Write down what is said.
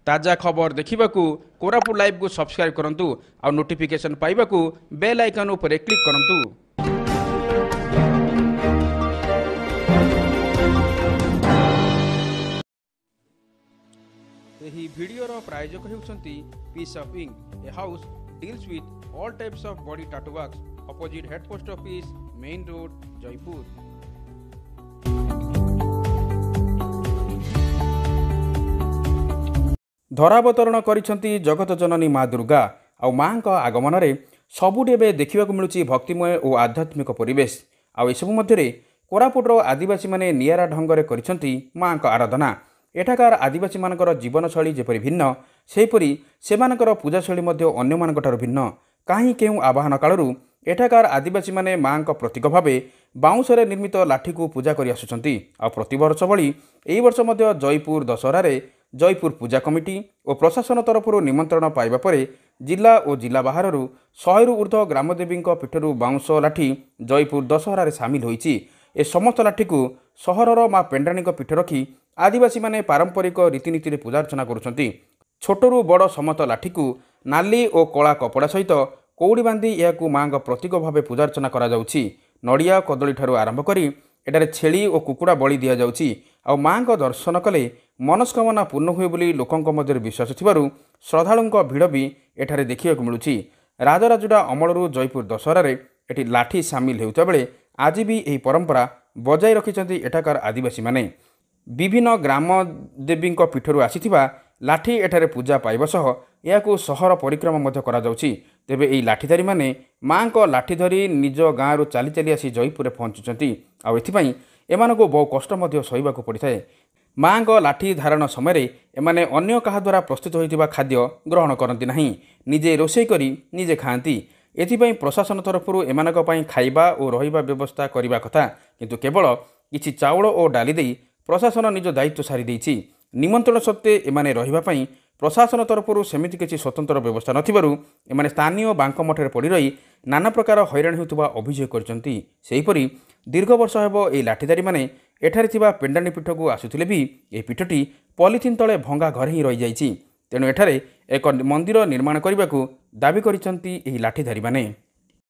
ताजा खबर देखिबाकू कोरापुट लाइव को सब्सक्राइब करंतु और नोटिफिकेशन पाइबाकू बेल आइकन उपरे क्लिक करंतु। एही वीडियोर प्रायोजक हेउछंती piece of ink, a house deals with all types of body tattoo works opposite head post office main road Jeypore. धरावतरण करिसंती जगत जननी माँ दुर्गा आ माँ आगमन में सबुठी एवं देखा मिलूँ भक्तिमय और आध्यात्मिक परिवेश। आसबू मध्य कोरापुटर आदिवासी माने नियारा ढंग से माँ आराधना। एठाकार आदिवासी मानकर जीवनशैली जेपरी भिन्न सेहीपरि सेमानकर पूजाशैली अन्य भिन्न। कहीं केउ आवाहन कालू एठाकार आदिवासी माने माँ प्रतीक भाव बाउंशरे निर्मित लाठी को पूजा कर आसुचंती। प्रतिवर्ष भली एही वर्ष मध्य जयपुर दशहरा जयपुर पूजा कमिटी और प्रशासन तरफ निमंत्रण पाइबा परे जिला और जिला बाहर 100 रु ऊर्ध्व ग्रामदेवी पीठरू बाउंश लाठी जयपुर दशहरा सामिल होईची। ए समस्त लाठी को सहरर माँ पेंडाणी पीठ रखी आदिवासी माने पारंपरिक रीतिनीति पूजार्चना करुछंती। छोटरू बड़ समस्त लाठी को नाली और कला कपड़ा सहित कौड़ी बांधी यह माँ प्रतीक भाव पूजार्चना करा जाउछि। नड़िया कदली ठारू आरंभ करी एटारे छेली और कुकुड़ा बलि दिया जाउछि। आ माँ दर्शन कले मनस्कामना पूर्ण हुए बोली लोकंक मध्य विश्वास थिबारु श्रद्धालुंक भिड़ भी एठारे देखिବାକୁ मिलुछि। राजराजुड़ा अमलरू जयपुर दशहरा एटी लाठी सामिल होता बेले आज भी यही परंपरा बजाय रखिछंती एठाकार आदिवासी माने। विभिन्न ग्राम देवी पीठरू आसीथिबा लाठी एठारे पूजा पाइबा सह याकू सहर परिक्रमा मध्य करा जाउछि। तेबे एही लाठीधारी माने माँ लाठी धरी निज गाँव चली चली आसी जयपुर पहुंचुचंती। आ एथिपई एमानको बहु कष्ट मध्य सहिबाकू पड़िଥାଏ। माँ लाठी धारण समय एमाने अन्य कहा द्वारा प्रस्तुत होइतिबा खाद्य ग्रहण करती नहीं, निजे रोषेई करी निजे खाआंती। एथिपई प्रशासन तरफରୁ एमानक पई खाइबा और रहिबा व्यवस्था करिबा कथा, किंतु केवल किछि चाउल और डाली देई प्रशासन निज दायित्व सारी देइछि। निमंत्रण सत्ते एमाने रहिबा पई प्रशासन तरफରୁ सेमिति किछि स्वतंत्र व्यवस्था नथिबारु एमाने स्थानीय बांक मठरे पड़ी रही नाना प्रकार हैरान होउतबा अभियोग करचंती। सेहीपरि दीर्घ वर्ष हेबो एही लाठीधारी माने एठारे थिबा पेंडाणी पीठ को आसुथिले भी ए पीठटी पॉलिथिन तले भंगा घर ही रही जाइछि। तेणु एठारे एक मंदिर निर्माण करने को दाबी करिसंती एही लाठीधारी माने।